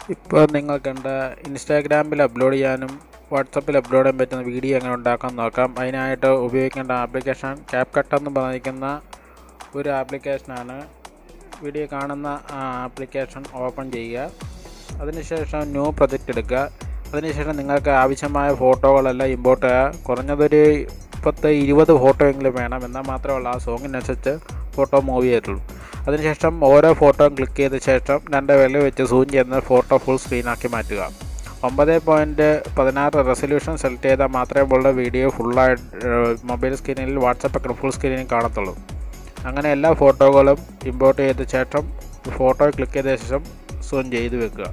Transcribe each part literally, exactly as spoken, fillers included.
ഇപ്പോൾ നിങ്ങൾ കണ്ട ഇൻസ്റ്റാഗ്രാമിൽ അപ്ലോഡ് ചെയ്യാനും വാട്സപ്പിൽ അപ്ലോഡ് ചെയ്യാൻ പറ്റുന്ന വീഡിയോ എങ്ങനെ ഉണ്ടാക്കാൻ നോക്കാം. അതിനായിട്ട് ഉപയോഗിക്കേണ്ട ആപ്ലിക്കേഷൻ ക്യാപ്കട്ട് എന്ന് പറഞ്ഞിരിക്കുന്ന ഒരു ആപ്ലിക്കേഷനാണ്. വീഡിയോ കാണുന്ന ആ ആപ്ലിക്കേഷൻ ഓപ്പൺ ചെയ്യുക. അതിനുശേഷം ന്യൂ പ്രൊജക്റ്റ് എടുക്കുക. അതിനുശേഷം നിങ്ങൾക്ക് ആവശ്യമായ ഫോട്ടോകളെല്ലാം ഇമ്പോർട്ട് ചെയ്യുക. കുറഞ്ഞതൊരു പത്ത് ഇരുപത് ഫോട്ടോ എങ്കിലും വേണം, എന്നാൽ മാത്രമല്ല ആ സോങ്ങിനനുസരിച്ച് ഫോട്ടോ മൂവ് ചെയ്തിട്ടുള്ളൂ. അതിനുശേഷം ഓരോ ഫോട്ടോയും ക്ലിക്ക് ചെയ്ത ശേഷം രണ്ട് വിരൽ വെച്ച് സൂം ചെയ്യുന്ന ഫോട്ടോ ഫുൾ സ്ക്രീനാക്കി മാറ്റുക. ഒമ്പത് പോയിൻറ്റ് പതിനാറ് റെസൊല്യൂഷൻ സെലക്ട് ചെയ്താൽ മാത്രമേ ഉള്ള വീഡിയോ ഫുള്ളായിട്ട് മൊബൈൽ സ്ക്രീനിൽ വാട്സപ്പൊക്കെ ഫുൾ സ്ക്രീനിൽ കാണത്തുള്ളൂ. അങ്ങനെ എല്ലാ ഫോട്ടോകളും ഇമ്പോർട്ട് ചെയ്ത ശേഷം ഫോട്ടോ ക്ലിക്ക് ചെയ്ത ശേഷം സൂം ചെയ്ത് വെക്കുക.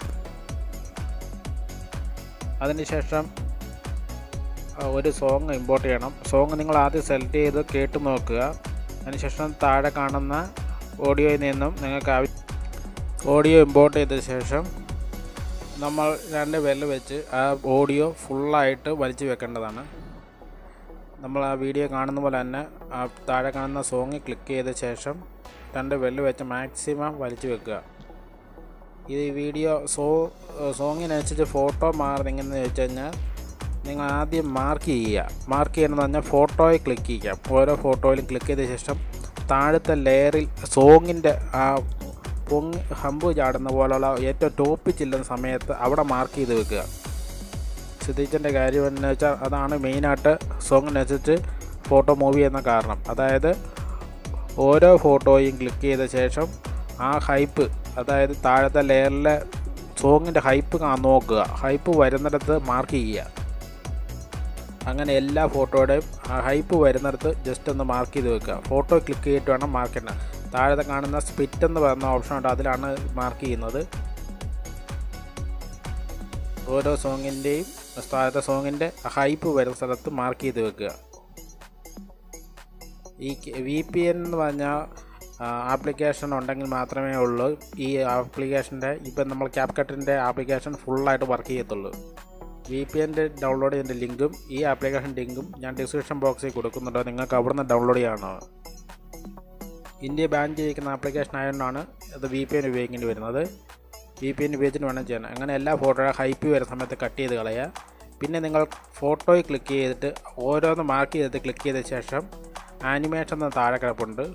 അതിനുശേഷം ഒരു സോങ് ഇമ്പോർട്ട് ചെയ്യണം. സോങ് നിങ്ങൾ ആദ്യം സെലക്ട് ചെയ്ത് കേട്ട് നോക്കുക. അതിനുശേഷം താഴെ കാണുന്ന ഓഡിയോയിൽ നിന്നും നിങ്ങൾക്ക് ആവശ്യം ഓഡിയോ ഇമ്പോർട്ട് ചെയ്ത ശേഷം നമ്മൾ രണ്ട് വിരൽ വെച്ച് ആ ഓഡിയോ ഫുള്ളായിട്ട് വലിച്ചു വെക്കേണ്ടതാണ്. നമ്മൾ ആ വീഡിയോ കാണുന്ന പോലെ തന്നെ ആ താഴെ കാണുന്ന സോങ് ക്ലിക്ക് ചെയ്ത ശേഷം രണ്ട് വിരൽ വെച്ച് മാക്സിമം വലിച്ചു വെക്കുക. ഈ വീഡിയോ സോ സോങ്ങിനനുസരിച്ച് ഫോട്ടോ മാറുന്നത് എങ്ങനെയെന്ന് വെച്ച് കഴിഞ്ഞാൽ നിങ്ങൾ ആദ്യം മാർക്ക് ചെയ്യുക. മാർക്ക് ചെയ്യണമെന്ന് പറഞ്ഞാൽ ഫോട്ടോയിൽ ക്ലിക്ക് ചെയ്യാം. ഓരോ ഫോട്ടോയിലും ക്ലിക്ക് ചെയ്ത ശേഷം താഴത്തെ ലെയറിൽ സോങ്ങിൻ്റെ ആ പൊങ്ങി ഹമ്പ് ചാടുന്ന പോലുള്ള ഏറ്റവും ടോപ്പിൽ ചെല്ലുന്ന സമയത്ത് അവിടെ മാർക്ക് ചെയ്ത് വെക്കുക. ശ്രദ്ധിക്കേണ്ട കാര്യം എന്ന് വെച്ചാൽ അതാണ് മെയിനായിട്ട് സോങ്ങിനനുസരിച്ച് ഫോട്ടോ മൂവ് ചെയ്യുന്ന കാരണം. അതായത് ഓരോ ഫോട്ടോയും ക്ലിക്ക് ചെയ്ത ശേഷം ആ ഹൈപ്പ്, അതായത് താഴത്തെ ലെയറിലെ സോങ്ങിൻ്റെ ഹൈപ്പ് നോക്കുക. ഹൈപ്പ് വരുന്നിടത്ത് മാർക്ക് ചെയ്യുക. അങ്ങനെ എല്ലാ ഫോട്ടോയുടെയും ആ ഹൈപ്പ് വരുന്നിടത്ത് ജസ്റ്റ് ഒന്ന് മാർക്ക് ചെയ്ത് വെക്കുക. ഫോട്ടോ ക്ലിക്ക് ചെയ്തിട്ട് വേണം മാർക്ക് ചെയ്യണം. താഴത്തെ കാണുന്ന സ്പിറ്റ് എന്ന് പറയുന്ന ഓപ്ഷൻ ഉണ്ട്, അതിലാണ് മാർക്ക് ചെയ്യുന്നത്. ഓരോ സോങ്ങിൻ്റെയും താഴത്തെ സോങ്ങിൻ്റെ ഹൈപ്പ് വരുന്ന സ്ഥലത്ത് മാർക്ക് ചെയ്ത് വെക്കുക. ഈ വി പി എൻ എന്ന് പറഞ്ഞാൽ ആപ്ലിക്കേഷൻ ഉണ്ടെങ്കിൽ മാത്രമേ ഉള്ളൂ ഈ ആപ്ലിക്കേഷൻ്റെ ഇപ്പം നമ്മൾ ക്യാപ്കട്ടിൻ്റെ ആപ്ലിക്കേഷൻ ഫുള്ളായിട്ട് വർക്ക് ചെയ്യത്തുള്ളൂ. വി പി എൻ്റെ ഡൗൺലോഡ് ചെയ്യേണ്ട ലിങ്കും ഈ ആപ്ലിക്കേഷൻ ലിങ്കും ഞാൻ ഡിസ്ക്രിപ്ഷൻ ബോക്സിൽ കൊടുക്കുന്നുണ്ട്. നിങ്ങൾക്ക് അവിടെ നിന്ന് ഡൗൺലോഡ് ചെയ്യാവുന്നതാണ്. ഇന്ത്യ ബാൻ ചെയ്തിരിക്കുന്ന ആപ്ലിക്കേഷൻ ആയതുകൊണ്ടാണ് അത് വി പി എൻ ഉപയോഗിക്കേണ്ടി വരുന്നത്. വി പി എൻ ഉപയോഗിച്ചിട്ട് വേണം ചെയ്യാൻ. അങ്ങനെ എല്ലാ ഫോട്ടോയും ഹൈപ്പ് വരുന്ന സമയത്ത് കട്ട് ചെയ്ത് കളയുക. പിന്നെ നിങ്ങൾ ഫോട്ടോയിൽ ക്ലിക്ക് ചെയ്തിട്ട് ഓരോന്ന് മാർക്ക് ചെയ്തിട്ട് ക്ലിക്ക് ചെയ്ത ശേഷം ആനിമേഷൻ എന്ന താഴെ കിടപ്പുണ്ട്.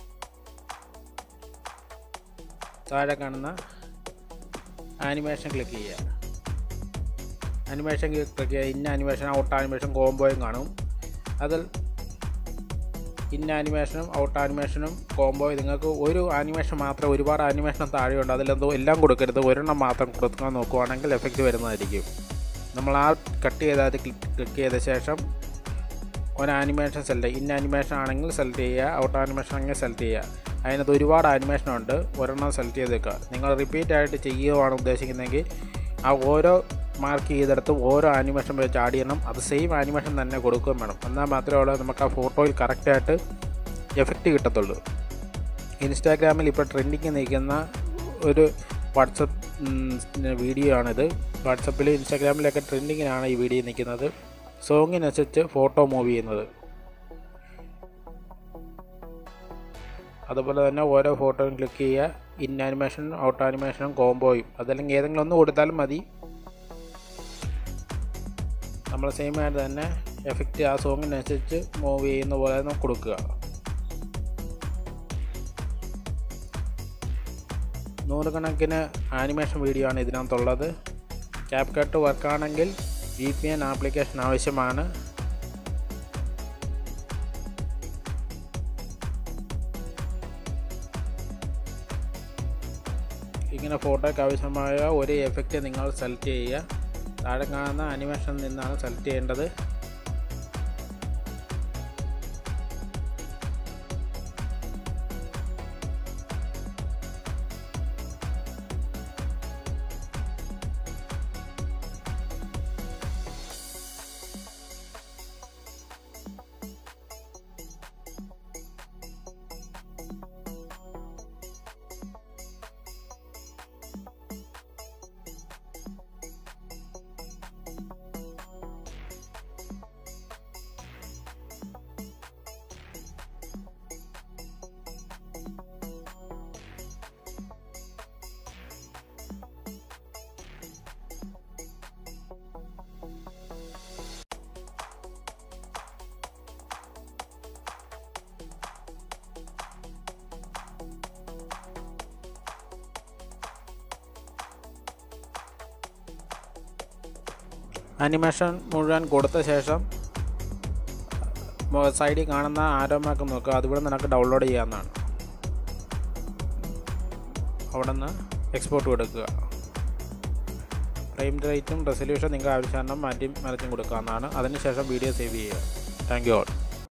താഴെ കാണുന്ന ആനിമേഷൻ ക്ലിക്ക് ചെയ്യുക. ആനിമേഷൻ ക്ലിക്ക് ചെയ്യുക. ഇന്ന ആനിമേഷൻ, ഔട്ട് ആനിമേഷൻ, കോംബോയും കാണും. അതിൽ ഇന്ന ആനിമേഷനും ഔട്ട് ആനിമേഷനും കോംബോയും നിങ്ങൾക്ക് ഒരു ആനിമേഷൻ മാത്രം, ഒരുപാട് ആനിമേഷൻ താഴെയുണ്ട്, അതിലെന്തോ എല്ലാം കൊടുക്കരുത്. ഒരെണ്ണം മാത്രം കൊടുക്കാൻ നോക്കുവാണെങ്കിൽ എഫക്റ്റ് വരുന്നതായിരിക്കും. നമ്മൾ ആ കട്ട് ചെയ്താൽ ക്ലിക്ക് ചെയ്ത ശേഷം ഒരു ആനിമേഷൻ സെലക്ട് ചെയ്യുക. ഇന്ന ആനിമേഷൻ ആണെങ്കിൽ സെലക്ട് ചെയ്യുക, ഔട്ട് ആനിമേഷൻ ആണെങ്കിൽ സെലക്ട് ചെയ്യുക. അതിനകത്ത് ഒരുപാട് ആനിമേഷനുണ്ട്, ഒരെണ്ണം സെലക്ട് ചെയ്ത് വെക്കുക. നിങ്ങൾ റിപ്പീറ്റ് ആയിട്ട് ചെയ്യുകയാണ് ഉദ്ദേശിക്കുന്നതെങ്കിൽ ആ ഓരോ മാർക്ക് ചെയ്തെടുത്ത് ഓരോ ആനിമേഷൻ വെച്ച് ആഡ് ചെയ്യണം. അത് സെയിം ആനിമേഷൻ തന്നെ കൊടുക്കുകയും വേണം. എന്നാൽ മാത്രമേ ഉള്ളൂ നമുക്ക് ആ ഫോട്ടോയിൽ കറക്റ്റായിട്ട് എഫക്റ്റ് കിട്ടത്തുള്ളൂ. ഇൻസ്റ്റാഗ്രാമിൽ ഇപ്പോൾ ട്രെൻഡിങ് നിൽക്കുന്ന ഒരു വാട്സപ്പ് വീഡിയോ ആണിത്. വാട്സപ്പിൽ ഇൻസ്റ്റാഗ്രാമിലൊക്കെ ട്രെൻഡിങ്ങിനാണ് ഈ വീഡിയോ നിൽക്കുന്നത്. സോങ്ങിനനുസരിച്ച് ഫോട്ടോ മൂവ് ചെയ്യുന്നത്. അതുപോലെ തന്നെ ഓരോ ഫോട്ടോയും ക്ലിക്ക് ചെയ്യുക. ഇൻ ആനിമേഷനും ഔട്ട് ആനിമേഷനും കോംബോയും അതല്ലെങ്കിൽ ഏതെങ്കിലും ഒന്ന് കൊടുത്താലും മതി. നമ്മൾ സെയിം ആയിട്ട് തന്നെ എഫക്റ്റ് ആ സോങ്ങിനനുസരിച്ച് മൂവ് ചെയ്യുന്ന പോലെ തന്നെ കൊടുക്കുക. നൂറുകണക്കിന് ആനിമേഷൻ വീഡിയോ ആണ് ഇതിനകത്തുള്ളത്. ക്യാപ്കട്ട് വർക്കാണെങ്കിൽ വി പി എൻ ആപ്ലിക്കേഷൻ ആവശ്യമാണ്. ഇങ്ങനെ ഫോട്ടോയ്ക്ക് ആവശ്യമായ ഒരു എഫക്റ്റ് നിങ്ങൾ സെലക്ട് ചെയ്യുക. താഴെ കാണുന്ന ആനിമേഷനിൽ നിന്നാണ് സെലക്ട് ചെയ്യേണ്ടത്. ആനിമേഷൻ മുഴുവൻ കൊടുത്ത ശേഷം സൈഡിൽ കാണുന്ന ആരോ മാർക്ക് നോക്കുക, അതുകൂടെ നിനക്ക് ഡൗൺലോഡ് ചെയ്യാവുന്നതാണ്. അവിടെ നിന്ന് എക്സ്പോർട്ട് കൊടുക്കുക. ഫ്രെയിം റേറ്റും റെസൊല്യൂഷൻ നിങ്ങൾക്ക് ആവശ്യാനുസരണം മാറ്റി മറിച്ചും കൊടുക്കാവുന്നതാണ്. അതിനുശേഷം വീഡിയോ സേവ് ചെയ്യുക. Thank you all.